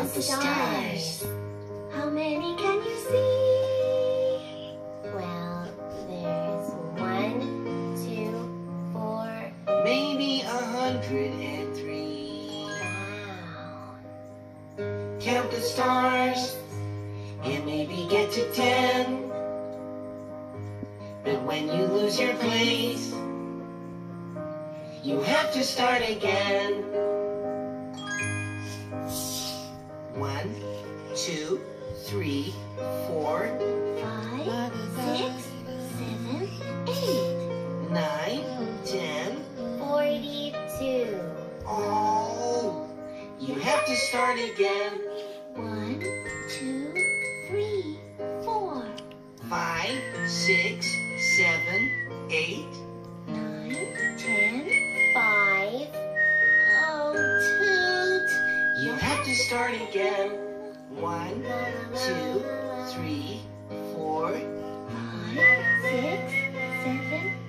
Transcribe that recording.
count the stars. How many can you see? Well, there's 1, 2, 4. Maybe 103. Wow. Count the stars and maybe get to 10. But when you lose your place, you have to start again. 1, 2, 3, 4, 5, 6, 7, 8. 9, 10. 42. Oh, you have to start again. 1, 2, 3, 4. 5, 6, 7, 8. 9, 10, 5. Oh, toot. You have to start again. 1, 2, 3, 4. 5, 6, 7,